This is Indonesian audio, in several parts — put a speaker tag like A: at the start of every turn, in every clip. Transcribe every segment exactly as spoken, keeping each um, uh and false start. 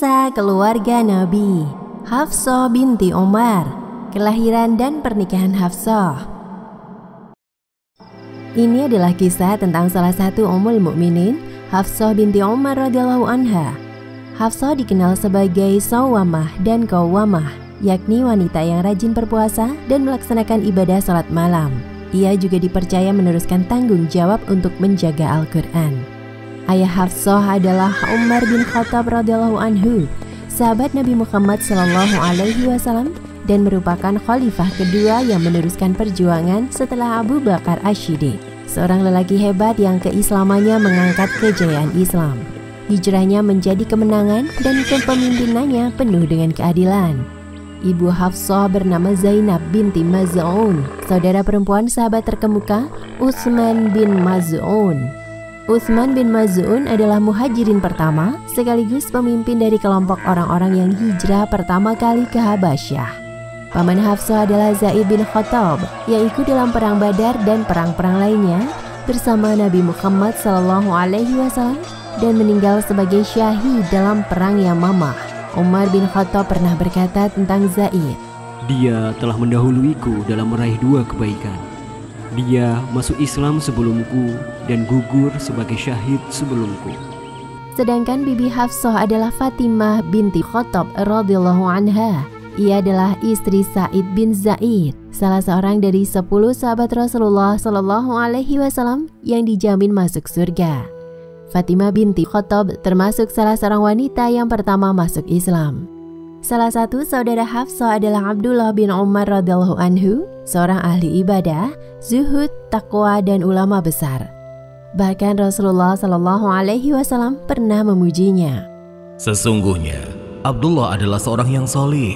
A: Kisah keluarga Nabi, Hafsah binti Umar, kelahiran dan pernikahan Hafsah. Ini adalah kisah tentang salah satu Ummul Mukminin, Hafsah binti Umar radhiyallahu anha. Hafsah dikenal sebagai Sawwamah dan Qawwamah, yakni wanita yang rajin berpuasa dan melaksanakan ibadah salat malam. Ia juga dipercaya meneruskan tanggung jawab untuk menjaga Al-Quran. Ayah Hafsah adalah Umar bin Khattab radhiyallahu anhu, sahabat Nabi Muhammad sallallahu alaihi wasallam dan merupakan khalifah kedua yang meneruskan perjuangan setelah Abu Bakar Ash-Shiddiq, seorang lelaki hebat yang keislamannya mengangkat kejayaan Islam. Hijrahnya menjadi kemenangan dan kepemimpinannya penuh dengan keadilan. Ibu Hafsah bernama Zainab binti Maz'un, saudara perempuan sahabat terkemuka Utsman bin Maz'un. Utsman bin Maz'un adalah muhajirin pertama sekaligus pemimpin dari kelompok orang-orang yang hijrah pertama kali ke Habasyah. Paman Hafsah adalah Zaid bin Khattab yang ikut dalam perang Badar dan perang-perang lainnya bersama Nabi Muhammad sallallahu alaihi wasallam dan meninggal sebagai syahid dalam perang Yamamah. Umar bin Khattab pernah berkata tentang Zaid,
B: "Dia telah mendahuluiku dalam meraih dua kebaikan. Dia masuk Islam sebelumku dan gugur sebagai syahid sebelumku."
A: Sedangkan Bibi Hafsah adalah Fatimah binti Khattab radhiyallahu anha. Ia adalah istri Sa'id bin Zaid, salah seorang dari sepuluh sahabat Rasulullah sallallahu alaihi wasallam yang dijamin masuk surga. Fatimah binti Khattab termasuk salah seorang wanita yang pertama masuk Islam. Salah satu saudara Hafsah adalah Abdullah bin Umar radhiyallahu anhu, seorang ahli ibadah, zuhud, takwa dan ulama besar. Bahkan Rasulullah sallallahu alaihi wasallam pernah memujinya.
C: "Sesungguhnya Abdullah adalah seorang yang soleh."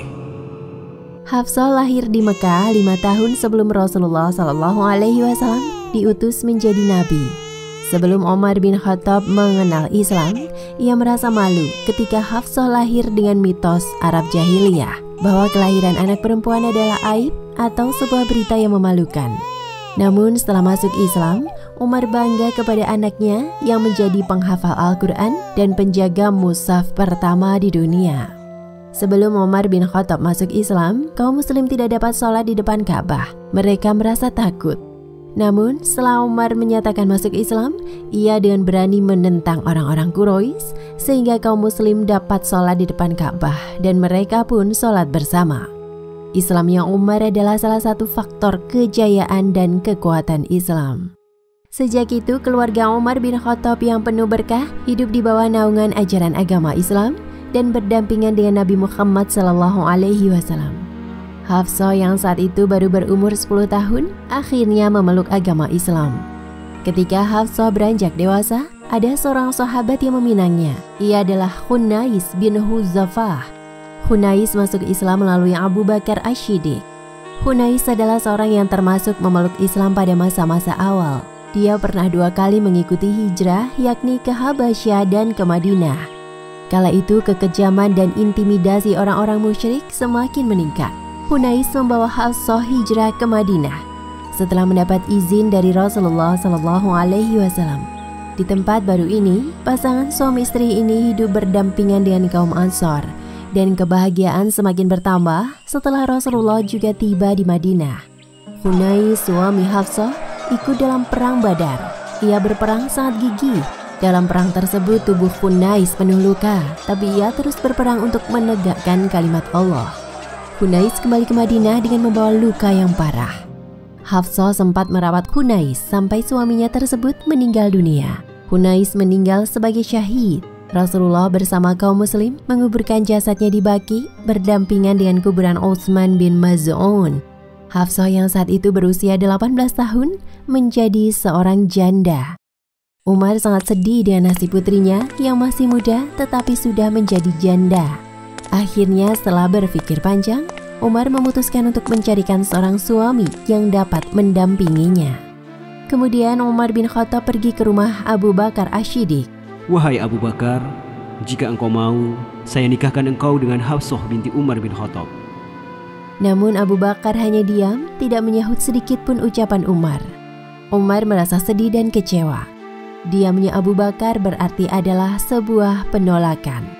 A: Hafsah lahir di Mekah lima tahun sebelum Rasulullah sallallahu alaihi wasallam diutus menjadi nabi. Sebelum Umar bin Khattab mengenal Islam, ia merasa malu ketika Hafsah lahir dengan mitos Arab jahiliyah bahwa kelahiran anak perempuan adalah aib atau sebuah berita yang memalukan. Namun setelah masuk Islam, Umar bangga kepada anaknya yang menjadi penghafal Al-Quran dan penjaga mushaf pertama di dunia. Sebelum Umar bin Khattab masuk Islam, kaum muslim tidak dapat sholat di depan Ka'bah. Mereka merasa takut. Namun setelah Umar menyatakan masuk Islam, ia dengan berani menentang orang-orang Quraisy sehingga kaum muslim dapat sholat di depan Ka'bah dan mereka pun sholat bersama. Islamnya Umar adalah salah satu faktor kejayaan dan kekuatan Islam. Sejak itu keluarga Umar bin Khattab yang penuh berkah hidup di bawah naungan ajaran agama Islam dan berdampingan dengan Nabi Muhammad sallallahu alaihi wasallam. Hafsah yang saat itu baru berumur sepuluh tahun akhirnya memeluk agama Islam. Ketika Hafsah beranjak dewasa, ada seorang sahabat yang meminangnya. Ia adalah Hunais bin Huzzafah. Hunais masuk Islam melalui Abu Bakar Ash-Shiddiq. Hunais adalah seorang yang termasuk memeluk Islam pada masa-masa awal. Dia pernah dua kali mengikuti hijrah, yakni ke Habasyah dan ke Madinah. Kala itu kekejaman dan intimidasi orang-orang musyrik semakin meningkat. Hunais membawa Hafsah hijrah ke Madinah setelah mendapat izin dari Rasulullah sallallahu alaihi wasallam. Di tempat baru ini, pasangan suami istri ini hidup berdampingan dengan kaum Ansor dan kebahagiaan semakin bertambah setelah Rasulullah juga tiba di Madinah. Hunais, suami Hafsah, ikut dalam perang Badar. Ia berperang sangat gigih. Dalam perang tersebut tubuh Hunais penuh luka, tapi ia terus berperang untuk menegakkan kalimat Allah. Hunais kembali ke Madinah dengan membawa luka yang parah. Hafsah sempat merawat Hunais sampai suaminya tersebut meninggal dunia. Hunais meninggal sebagai syahid. Rasulullah bersama kaum muslim menguburkan jasadnya di Baqi berdampingan dengan kuburan Utsman bin Maz'un. Hafsah yang saat itu berusia delapan belas tahun menjadi seorang janda. Umar sangat sedih dengan nasib putrinya yang masih muda tetapi sudah menjadi janda. Akhirnya setelah berpikir panjang, Umar memutuskan untuk mencarikan seorang suami yang dapat mendampinginya. Kemudian Umar bin Khattab pergi ke rumah Abu Bakar Ash-Shiddiq.
B: "Wahai Abu Bakar, jika engkau mau, saya nikahkan engkau dengan Hafsah binti Umar bin Khattab."
A: Namun Abu Bakar hanya diam, tidak menyahut sedikit pun ucapan Umar. Umar merasa sedih dan kecewa. Diamnya Abu Bakar berarti adalah sebuah penolakan.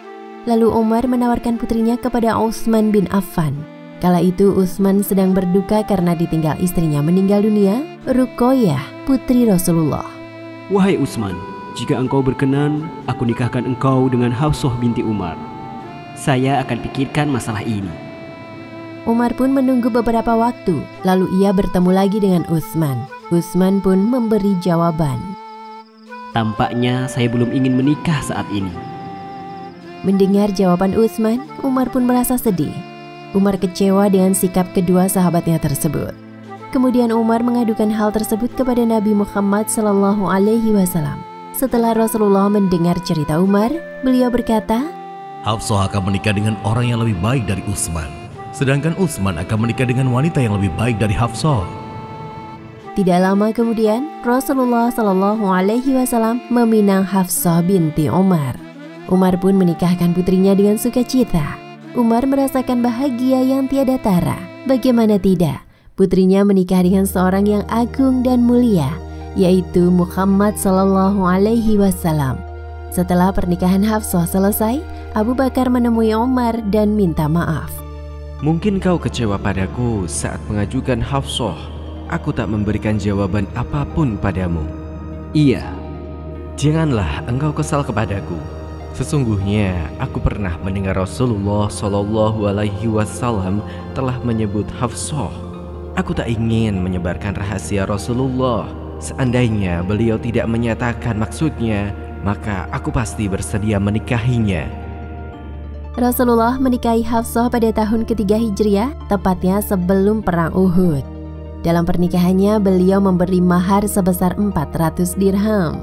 A: Lalu Umar menawarkan putrinya kepada Utsman bin Affan. Kala itu Utsman sedang berduka karena ditinggal istrinya meninggal dunia, Ruqayyah, putri Rasulullah.
B: Wahai Utsman, jika engkau berkenan, aku nikahkan engkau dengan Hafsah binti Umar. Saya akan pikirkan masalah ini.
A: Umar pun menunggu beberapa waktu, lalu ia bertemu lagi dengan Utsman. Utsman pun memberi jawaban.
B: Tampaknya saya belum ingin menikah saat ini.
A: Mendengar jawaban Utsman, Umar pun merasa sedih. Umar kecewa dengan sikap kedua sahabatnya tersebut. Kemudian Umar mengadukan hal tersebut kepada Nabi Muhammad Sallallahu Alaihi Wasallam. Setelah Rasulullah mendengar cerita Umar, beliau berkata,
C: Hafsah akan menikah dengan orang yang lebih baik dari Utsman, sedangkan Utsman akan menikah dengan wanita yang lebih baik dari Hafsah.
A: Tidak lama kemudian, Rasulullah Sallallahu Alaihi Wasallam meminang Hafsah binti Umar. Umar pun menikahkan putrinya dengan sukacita. Umar merasakan bahagia yang tiada tara. Bagaimana tidak, putrinya menikah dengan seorang yang agung dan mulia, yaitu Muhammad Sallallahu Alaihi Wasallam. Setelah pernikahan Hafsah selesai, Abu Bakar menemui Umar dan minta maaf.
D: Mungkin kau kecewa padaku saat mengajukan Hafsah. Aku tak memberikan jawaban apapun padamu.
B: Iya.
D: Janganlah engkau kesal kepadaku. Sesungguhnya aku pernah mendengar Rasulullah Shallallahu Alaihi Wasallam telah menyebut Hafsah. Aku tak ingin menyebarkan rahasia Rasulullah. Seandainya beliau tidak menyatakan maksudnya, maka aku pasti bersedia menikahinya.
A: Rasulullah menikahi Hafsah pada tahun ketiga Hijriah, tepatnya sebelum perang Uhud. Dalam pernikahannya beliau memberi mahar sebesar empat ratus dirham.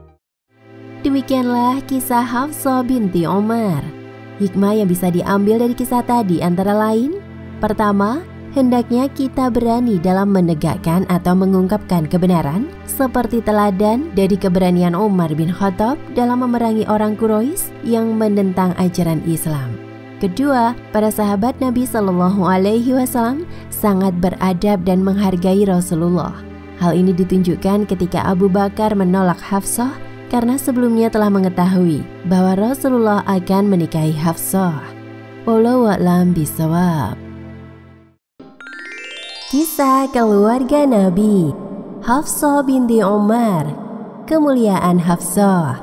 A: Demikianlah kisah Hafsah binti Umar. Hikmah yang bisa diambil dari kisah tadi antara lain: pertama, hendaknya kita berani dalam menegakkan atau mengungkapkan kebenaran, seperti teladan dari keberanian Umar bin Khattab dalam memerangi orang Quraisy yang menentang ajaran Islam. Kedua, para sahabat Nabi Shallallahu Alaihi Wasallam sangat beradab dan menghargai Rasulullah. Hal ini ditunjukkan ketika Abu Bakar menolak Hafsah karena sebelumnya telah mengetahui bahwa Rasulullah akan menikahi Hafsah. Wallahu a'lam bishawab. Kisah keluarga Nabi, Hafsah binti Umar. Kemuliaan Hafsah.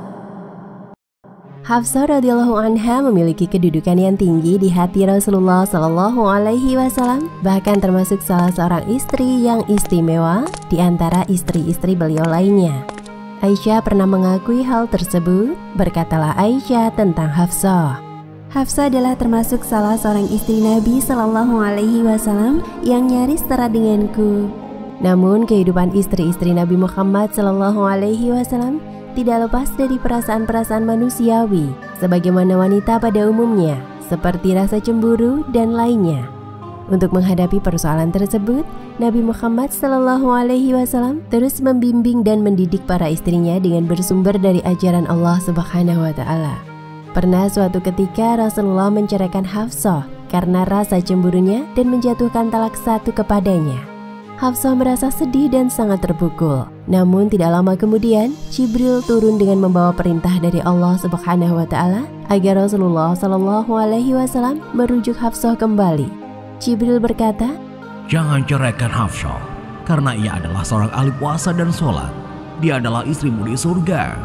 A: Hafsah radhiyallahu anha memiliki kedudukan yang tinggi di hati Rasulullah Shallallahu Alaihi Wasallam, bahkan termasuk salah seorang istri yang istimewa di antara istri-istri beliau lainnya. Aisyah pernah mengakui hal tersebut. Berkatalah Aisyah tentang Hafsah, Hafsah adalah termasuk salah seorang istri Nabi Shallallahu Alaihi Wasallam yang nyaris setara denganku. Namun kehidupan istri-istri Nabi Muhammad Shallallahu Alaihi Wasallam tidak lepas dari perasaan-perasaan manusiawi, sebagaimana wanita pada umumnya, seperti rasa cemburu dan lainnya. Untuk menghadapi persoalan tersebut, Nabi Muhammad Shallallahu Alaihi Wasallam terus membimbing dan mendidik para istrinya dengan bersumber dari ajaran Allah Subhanahu Wa Taala. Pernah suatu ketika Rasulullah menceraikan Hafsah karena rasa cemburunya dan menjatuhkan talak satu kepadanya. Hafsah merasa sedih dan sangat terpukul. Namun tidak lama kemudian, Jibril turun dengan membawa perintah dari Allah Subhanahu Wa Taala agar Rasulullah Shallallahu Alaihi Wasallam merujuk Hafsah kembali. Jibril berkata,
C: Jangan ceraikan Hafsah, karena ia adalah seorang ahli puasa dan sholat. Dia adalah istrimu di surga.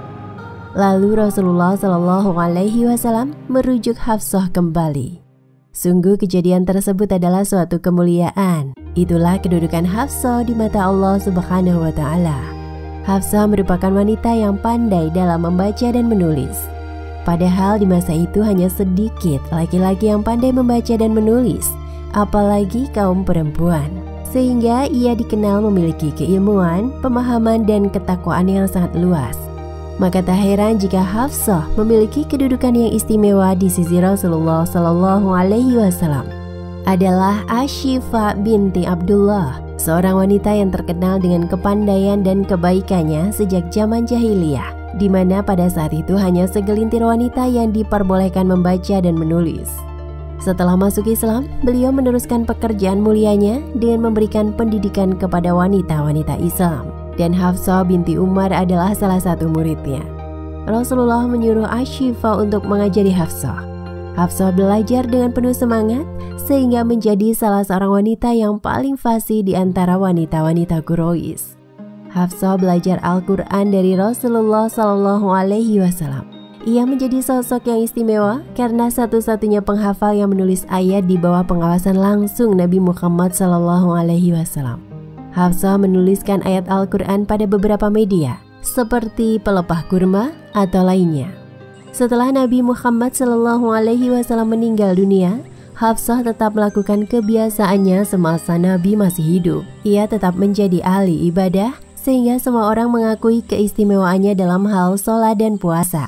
A: Lalu Rasulullah Shallallahu Alaihi Wasallam merujuk Hafsah kembali. Sungguh kejadian tersebut adalah suatu kemuliaan. Itulah kedudukan Hafsah di mata Allah Subhanahu Wa Taala. Hafsah merupakan wanita yang pandai dalam membaca dan menulis. Padahal di masa itu hanya sedikit laki-laki yang pandai membaca dan menulis, apalagi kaum perempuan. Sehingga ia dikenal memiliki keilmuan, pemahaman, dan ketakwaan yang sangat luas. Maka tak heran jika Hafsah memiliki kedudukan yang istimewa di sisi Rasulullah Shallallahu Alaihi Wasallam. Adalah Ashifa binti Abdullah, seorang wanita yang terkenal dengan kepandaian dan kebaikannya sejak zaman jahiliyah, di mana pada saat itu hanya segelintir wanita yang diperbolehkan membaca dan menulis. Setelah masuk Islam, beliau meneruskan pekerjaan mulianya dengan memberikan pendidikan kepada wanita-wanita Islam. Dan Hafsah binti Umar adalah salah satu muridnya. Rasulullah menyuruh Ashifa untuk mengajari Hafsah. Hafsah belajar dengan penuh semangat sehingga menjadi salah seorang wanita yang paling fasih di antara wanita-wanita Quraisy. Hafsah belajar Al-Quran dari Rasulullah Shallallahu Alaihi Wasallam. Ia menjadi sosok yang istimewa karena satu-satunya penghafal yang menulis ayat di bawah pengawasan langsung Nabi Muhammad Shallallahu Alaihi Wasallam. Hafsah menuliskan ayat Al-Quran pada beberapa media, seperti pelepah kurma atau lainnya. Setelah Nabi Muhammad Shallallahu Alaihi Wasallam meninggal dunia, Hafsah tetap melakukan kebiasaannya semasa Nabi masih hidup. Ia tetap menjadi ahli ibadah, sehingga semua orang mengakui keistimewaannya dalam hal sholat dan puasa.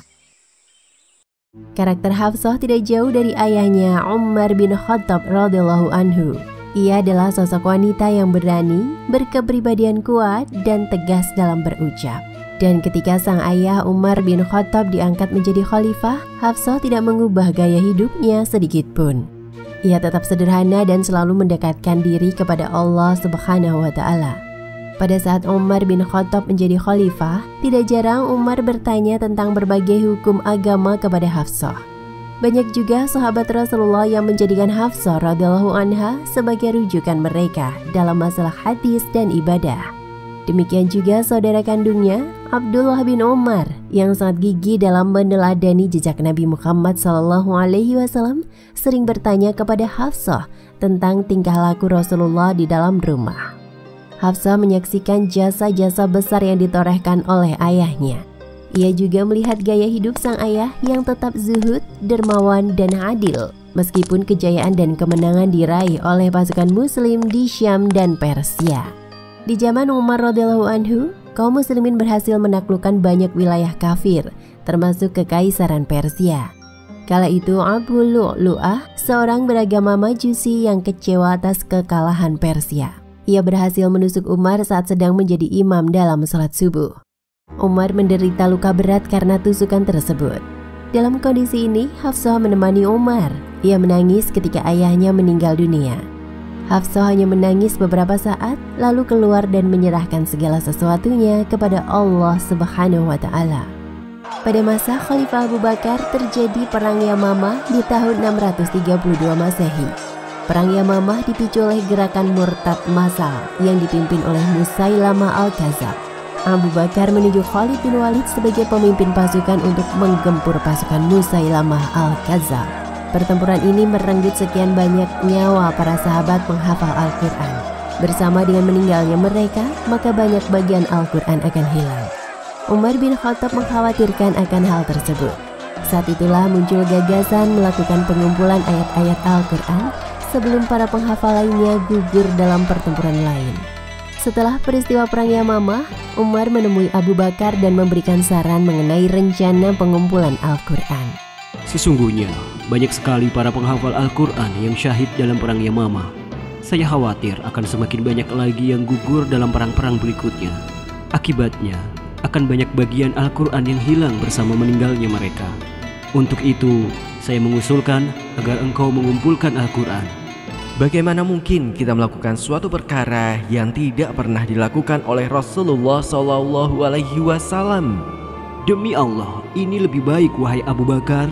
A: Karakter Hafsah tidak jauh dari ayahnya Umar bin Khattab radhiyallahu anhu. Ia adalah sosok wanita yang berani, berkepribadian kuat, dan tegas dalam berucap. Dan ketika sang ayah Umar bin Khattab diangkat menjadi khalifah, Hafsah tidak mengubah gaya hidupnya sedikit pun. Ia tetap sederhana dan selalu mendekatkan diri kepada Allah Subhanahu wa Ta'ala. Pada saat Umar bin Khattab menjadi khalifah, tidak jarang Umar bertanya tentang berbagai hukum agama kepada Hafsah. Banyak juga sahabat Rasulullah yang menjadikan Hafsah radhiyallahu anha sebagai rujukan mereka dalam masalah hadis dan ibadah. Demikian juga saudara kandungnya, Abdullah bin Umar, yang sangat gigih dalam meneladani jejak Nabi Muhammad Shallallahu Alaihi Wasallam, sering bertanya kepada Hafsah tentang tingkah laku Rasulullah di dalam rumah. Hafsah menyaksikan jasa-jasa besar yang ditorehkan oleh ayahnya. Ia juga melihat gaya hidup sang ayah yang tetap zuhud, dermawan, dan adil, meskipun kejayaan dan kemenangan diraih oleh pasukan Muslim di Syam dan Persia. Di zaman Umar radhiyallahu anhu, kaum muslimin berhasil menaklukkan banyak wilayah kafir, termasuk Kekaisaran Persia. Kala itu Abu Lu'lu'ah, seorang beragama Majusi yang kecewa atas kekalahan Persia. Ia berhasil menusuk Umar saat sedang menjadi imam dalam salat subuh. Umar menderita luka berat karena tusukan tersebut. Dalam kondisi ini, Hafsah menemani Umar. Ia menangis ketika ayahnya meninggal dunia. Hafsah hanya menangis beberapa saat, lalu keluar dan menyerahkan segala sesuatunya kepada Allah Subhanahu wa Ta'ala. Pada masa Khalifah Abu Bakar terjadi Perang Yamamah di tahun enam ratus tiga puluh dua Masehi. Perang Yamamah dipicu oleh gerakan murtad massal yang dipimpin oleh Musailamah Al-Kadzab. Abu Bakar menunjuk Khalid bin Walid sebagai pemimpin pasukan untuk menggempur pasukan Musailamah Al-Kadzab. Pertempuran ini merenggut sekian banyak nyawa para sahabat penghafal Al-Quran. Bersama dengan meninggalnya mereka, maka banyak bagian Al-Quran akan hilang. Umar bin Khattab mengkhawatirkan akan hal tersebut. Saat itulah muncul gagasan melakukan pengumpulan ayat-ayat Al-Quran sebelum para penghafal lainnya gugur dalam pertempuran lain. Setelah peristiwa Perang Yamamah, Umar menemui Abu Bakar dan memberikan saran mengenai rencana pengumpulan Al-Quran.
B: Sesungguhnya, banyak sekali para penghafal Al-Quran yang syahid dalam Perang Yamamah. Saya khawatir akan semakin banyak lagi yang gugur dalam perang-perang berikutnya. Akibatnya, akan banyak bagian Al-Quran yang hilang bersama meninggalnya mereka. Untuk itu, saya mengusulkan agar engkau mengumpulkan Al-Quran.
D: Bagaimana mungkin kita melakukan suatu perkara yang tidak pernah dilakukan oleh Rasulullah Shallallahu Alaihi Wasallam?
B: Demi Allah, ini lebih baik wahai Abu Bakar.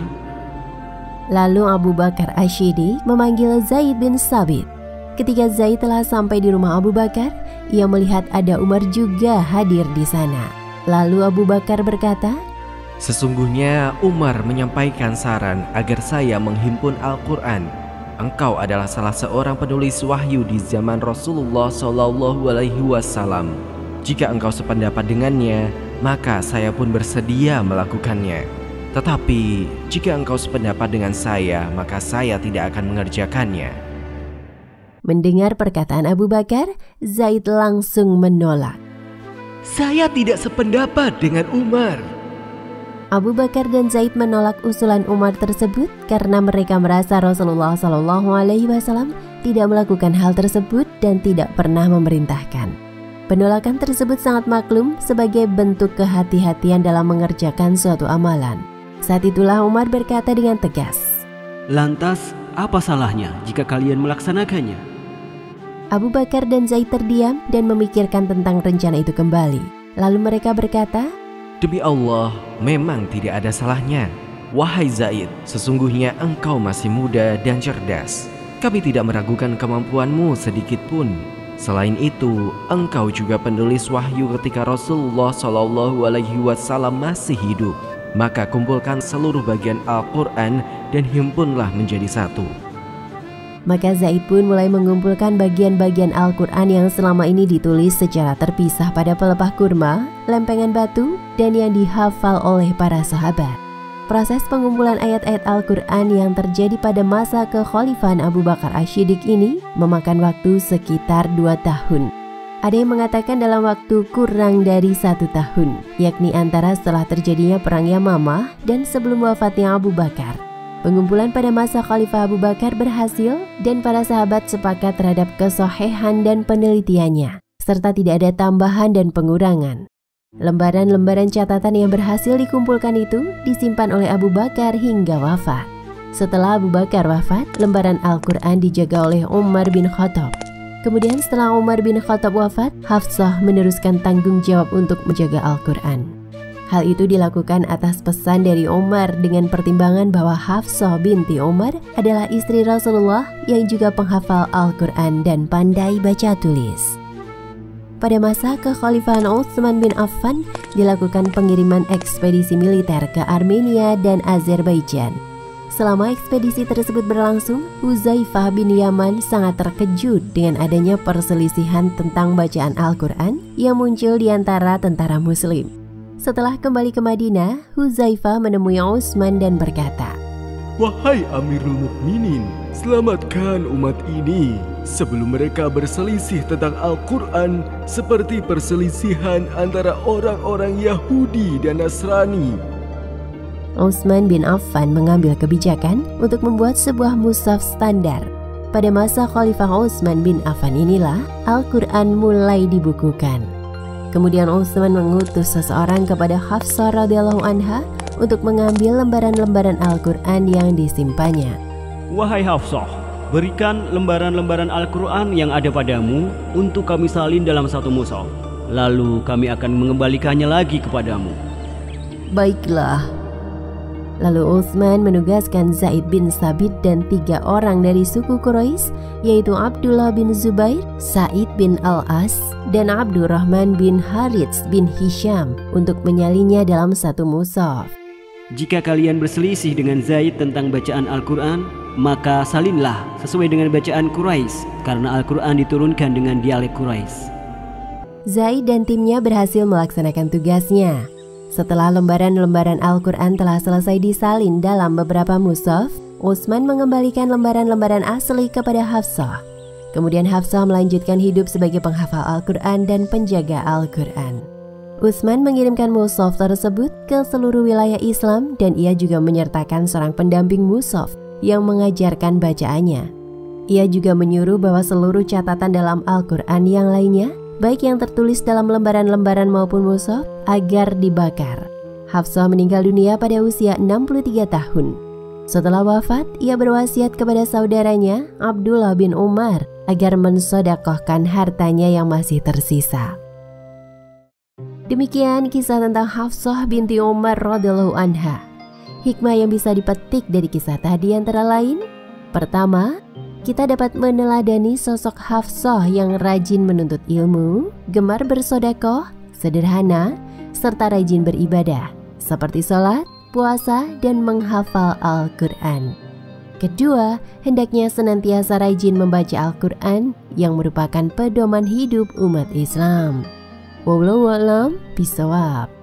A: Lalu Abu Bakar Ash-Shidi memanggil Zaid bin Sabit. Ketika Zaid telah sampai di rumah Abu Bakar, ia melihat ada Umar juga hadir di sana. Lalu Abu Bakar berkata,
D: "Sesungguhnya Umar menyampaikan saran agar saya menghimpun Al-Quran. Engkau adalah salah seorang penulis wahyu di zaman Rasulullah Shallallahu Alaihi Wasallam. Jika engkau sependapat dengannya, maka saya pun bersedia melakukannya. Tetapi jika engkau sependapat dengan saya, maka saya tidak akan mengerjakannya."
A: Mendengar perkataan Abu Bakar, Zaid langsung menolak.
D: "Saya tidak sependapat dengan Umar."
A: Abu Bakar dan Zaid menolak usulan Umar tersebut karena mereka merasa Rasulullah Shallallahu Alaihi Wasallam tidak melakukan hal tersebut dan tidak pernah memerintahkan. Penolakan tersebut sangat maklum sebagai bentuk kehati-hatian dalam mengerjakan suatu amalan. Saat itulah Umar berkata dengan tegas,
B: "Lantas, apa salahnya jika kalian melaksanakannya?"
A: Abu Bakar dan Zaid terdiam dan memikirkan tentang rencana itu kembali. Lalu mereka berkata,
D: Demi Allah, memang tidak ada salahnya. Wahai Zaid, sesungguhnya engkau masih muda dan cerdas. Kami tidak meragukan kemampuanmu sedikit pun. Selain itu, engkau juga penulis wahyu ketika Rasulullah shallallahu alaihi wasallam masih hidup. Maka kumpulkan seluruh bagian Al-Quran dan himpunlah menjadi satu.
A: Maka Zaid pun mulai mengumpulkan bagian-bagian Al-Quran yang selama ini ditulis secara terpisah pada pelepah kurma, lempengan batu, dan yang dihafal oleh para sahabat. Proses pengumpulan ayat-ayat Al-Quran yang terjadi pada masa kekhalifahan Abu Bakar Asy-Syiddiq ini memakan waktu sekitar dua tahun. Ada yang mengatakan dalam waktu kurang dari satu tahun, yakni antara setelah terjadinya Perang Yamamah dan sebelum wafatnya Abu Bakar. Pengumpulan pada masa Khalifah Abu Bakar berhasil dan para sahabat sepakat terhadap kesohihan dan penelitiannya, serta tidak ada tambahan dan pengurangan. Lembaran-lembaran catatan yang berhasil dikumpulkan itu disimpan oleh Abu Bakar hingga wafat. Setelah Abu Bakar wafat, lembaran Al-Quran dijaga oleh Umar bin Khattab. Kemudian setelah Umar bin Khattab wafat, Hafsah meneruskan tanggung jawab untuk menjaga Al-Quran. Hal itu dilakukan atas pesan dari Umar dengan pertimbangan bahwa Hafsah binti Umar adalah istri Rasulullah yang juga penghafal Al-Quran dan pandai baca tulis. Pada masa kekhalifahan Utsman bin Affan dilakukan pengiriman ekspedisi militer ke Armenia dan Azerbaijan. Selama ekspedisi tersebut berlangsung, Huzaifah bin Yaman sangat terkejut dengan adanya perselisihan tentang bacaan Al-Quran yang muncul di antara tentara muslim. Setelah kembali ke Madinah, Huzaifah menemui Utsman dan berkata,
E: "Wahai Amirul Mukminin, selamatkan umat ini sebelum mereka berselisih tentang Al-Quran seperti perselisihan antara orang-orang Yahudi dan Nasrani."
A: Utsman bin Affan mengambil kebijakan untuk membuat sebuah mushaf standar. Pada masa Khalifah Utsman bin Affan inilah Al-Quran mulai dibukukan. Kemudian Utsman mengutus seseorang kepada Hafsah radhiyallahu anha untuk mengambil lembaran-lembaran Al-Quran yang disimpannya.
B: Wahai Hafsah, berikan lembaran-lembaran Al-Quran yang ada padamu untuk kami salin dalam satu mushaf. Lalu kami akan mengembalikannya lagi kepadamu.
A: Baiklah. Lalu Utsman menugaskan Zaid bin Sabit dan tiga orang dari suku Quraisy, yaitu Abdullah bin Zubair, Sa'id bin Al-As, dan Abdurrahman bin Harits bin Hisham untuk menyalinnya dalam satu mushaf.
B: Jika kalian berselisih dengan Zaid tentang bacaan Al-Quran, maka salinlah sesuai dengan bacaan Quraisy, karena Al-Quran diturunkan dengan dialek Quraisy.
A: Zaid dan timnya berhasil melaksanakan tugasnya. Setelah lembaran-lembaran Al-Quran telah selesai disalin dalam beberapa mushaf, Utsman mengembalikan lembaran-lembaran asli kepada Hafsah. Kemudian Hafsah melanjutkan hidup sebagai penghafal Al-Quran dan penjaga Al-Quran. Utsman mengirimkan mushaf tersebut ke seluruh wilayah Islam dan ia juga menyertakan seorang pendamping mushaf yang mengajarkan bacaannya. Ia juga menyuruh bahwa seluruh catatan dalam Al-Quran yang lainnya, baik yang tertulis dalam lembaran-lembaran maupun mushaf, agar dibakar. Hafsah meninggal dunia pada usia enam puluh tiga tahun. Setelah wafat, ia berwasiat kepada saudaranya, Abdullah bin Umar, agar mensedekahkan hartanya yang masih tersisa. Demikian kisah tentang Hafsah binti Umar radhiyallahu anha. Hikmah yang bisa dipetik dari kisah tadi antara lain: pertama, kita dapat meneladani sosok Hafsah yang rajin menuntut ilmu, gemar bersedekah, sederhana, serta rajin beribadah, seperti sholat, puasa, dan menghafal Al-Quran. Kedua, hendaknya senantiasa rajin membaca Al-Quran yang merupakan pedoman hidup umat Islam. Wallahu a'lam bishawab.